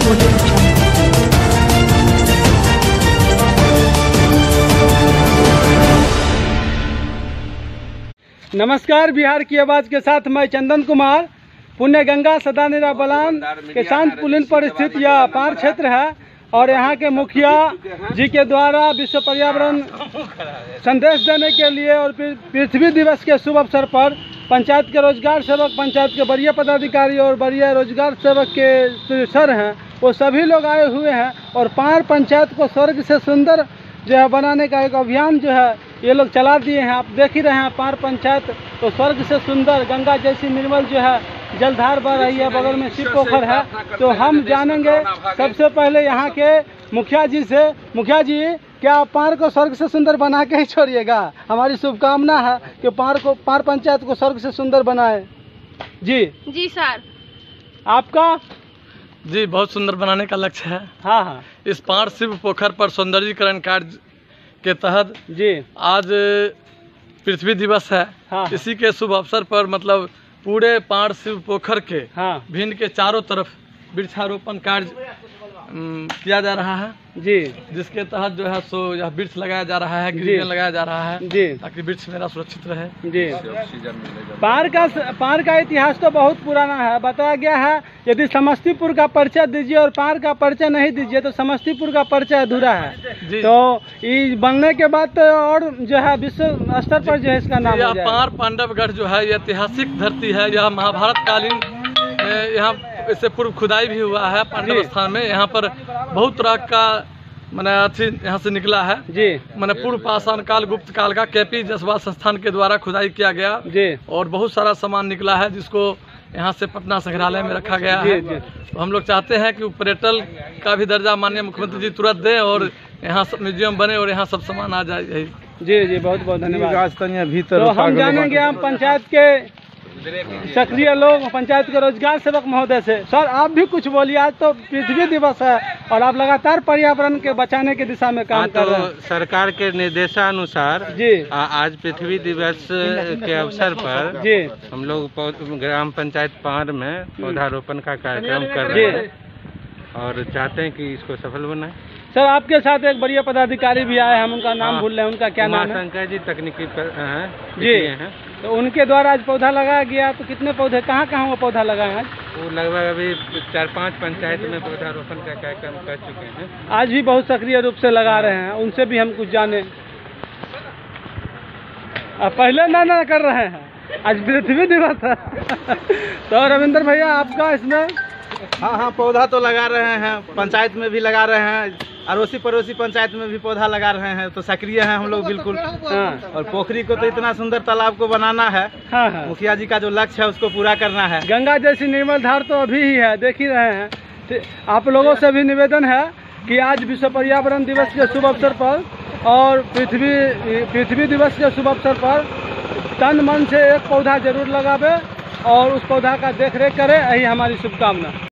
नमस्कार, बिहार की आवाज़ के साथ मैं चंदन कुमार। पुण्य गंगा सदानीरा बलान के शांत पुलिन पर स्थित यह अपार क्षेत्र है और यहाँ के मुखिया जी के द्वारा विश्व पर्यावरण संदेश देने के लिए और पृथ्वी दिवस के शुभ अवसर पर पंचायत के रोजगार सेवक, पंचायत के वरीय पदाधिकारी और वरीय रोजगार सेवक के सर हैं, वो सभी लोग आए हुए हैं और पार पंचायत को स्वर्ग से सुंदर जो है बनाने का एक अभियान जो है ये लोग चला दिए हैं। आप देख ही रहे हैं, पार पंचायत तो स्वर्ग से सुंदर गंगा जैसी निर्मल जो है जलधार बह रही है, बगल में शिव पोखर है। तो हम जानेंगे सबसे पहले यहाँ के मुखिया जी से। मुखिया जी, क्या आप पार को स्वर्ग से सुंदर बना के ही छोड़िएगा? हमारी शुभकामना है कि पार पंचायत को स्वर्ग से सुंदर बनाए। जी सर। आपका? जी, बहुत सुंदर बनाने का लक्ष्य है। हाँ। इस पार शिव पोखर पर सौंदर्यीकरण कार्य के तहत जी आज पृथ्वी दिवस है। हाँ। इसी के शुभ अवसर पर मतलब पूरे पार शिव पोखर के भिंड के चारों तरफ वृक्षारोपण कार्य किया जा रहा है जी, जिसके तहत जो है सो यह वृक्ष लगाया जा रहा है, ग्रीन लगाया जा रहा है जी, ताकि वृक्ष मेरा सुरक्षित रहे जी। पार का इतिहास तो बहुत पुराना है। बताया गया है यदि समस्तीपुर का परिचय दीजिए और पार का परिचय नहीं दीजिए तो समस्तीपुर का परिचय अधूरा है जी। तो ये बनने के बाद तो और जो है विश्व स्तर पर जो है इसका नाम हो जाएगा। पार पांडवगढ़ जो है ये ऐतिहासिक धरती है। यह महाभारत कालीन यहाँ इससे पूर्व खुदाई भी हुआ है पांडव स्थान में। यहाँ पर बहुत तरह का मैंने अच्छी यहाँ से निकला है जी। मैंने पूर्व पाषाण काल, गुप्त काल का केपी जसवाल संस्थान के द्वारा खुदाई किया गया जी, और बहुत सारा सामान निकला है जिसको यहाँ से पटना संग्रहालय में रखा गया है। तो हम लोग चाहते हैं कि पर्यटन का भी दर्जा माननीय मुख्यमंत्री जी तुरंत दें और यहाँ म्यूजियम बने और यहाँ सब सामान आ जाए। जी, बहुत बहुत धन्यवाद। तो हम जानेंगे हम पंचायत के सक्रिय लोग, पंचायत के रोजगार सेवक महोदय से। सर, आप भी कुछ बोलिए। आज तो पृथ्वी दिवस है और आप लगातार पर्यावरण के बचाने की दिशा में काम कर रहे हैं। सरकार के निर्देशानुसार जी आज पृथ्वी दिवस के अवसर पर जी हम लोग ग्राम पंचायत पार में पौधारोपण का कार्यक्रम कर रहे हैं और चाहते हैं कि इसको सफल बनाए। सर, आपके साथ एक वरीय पदाधिकारी भी आए, हम उनका नाम भूल रहे हैं, उनका क्या नाम है? शंकर जी तकनीकी जी हैं। तो उनके द्वारा आज पौधा लगाया गया। तो कितने पौधे, कहाँ वो पौधा लगाए आज? वो लगभग अभी 4-5 पंचायत में पौधारोपण का कार्यक्रम कर चुके हैं। आज भी बहुत सक्रिय रूप से लगा रहे हैं, उनसे भी हम कुछ जाने। पहले ना कर रहे हैं, आज पृथ्वी दिवस है। तो रविंद्र भैया, आपका इसमें? हाँ, पौधा तो लगा रहे हैं, पंचायत में भी लगा रहे हैं, अड़ोसी पड़ोसी पंचायत में भी पौधा लगा रहे हैं। तो सक्रिय हैं हम लोग बिल्कुल। और पोखरी को तो इतना सुंदर तालाब को बनाना है। हाँ। मुखिया जी का जो लक्ष्य है उसको पूरा करना है। गंगा जैसी निर्मल धार तो अभी ही है, देख ही रहे हैं। आप लोगों से भी निवेदन है कि आज विश्व पर्यावरण दिवस के शुभ अवसर पर और पृथ्वी दिवस के शुभ अवसर पर तन मन से एक पौधा जरूर लगावे और उस पौधा का देख रेख करें। यही हमारी शुभकामना।